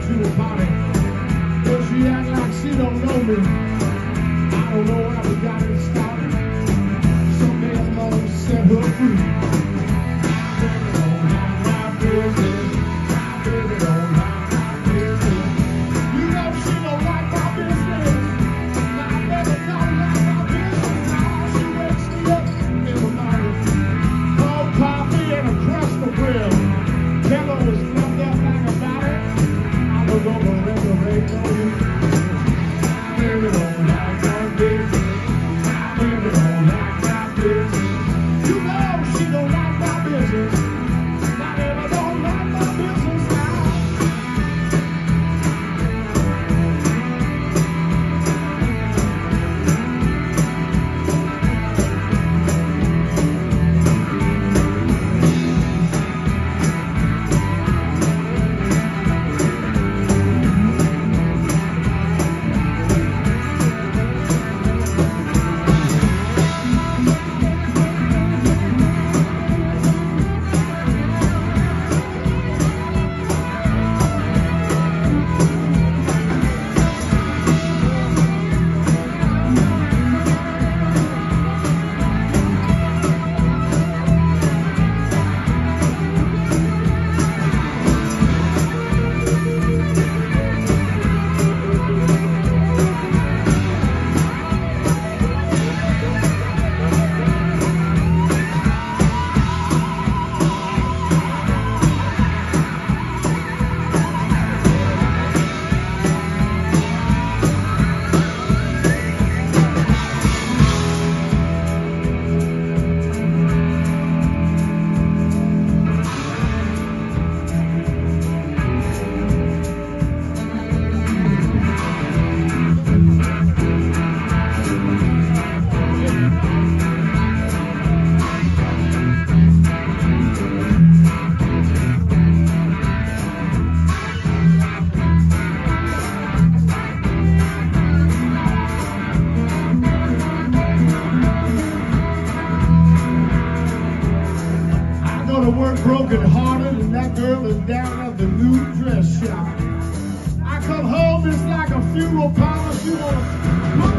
to a party, but she act like she don't know me. I don't know how we got it started. Some man alone set her free. Baby don't mind my business. Baby don't mind my business. You know she don't like my business. My baby don't like my business. Now she wakes me up in the morning. Cold coffee and a crust of bread. Pillow was fluffed up like a body. I look over and there ain't no use. Baby don't like my business. Baby don't like my business. You know she don't like my business. My baby don't like my business now. Work broken hearted and that girl is down at the new dress shop. I come home, it's like a funeral parlor. She wanna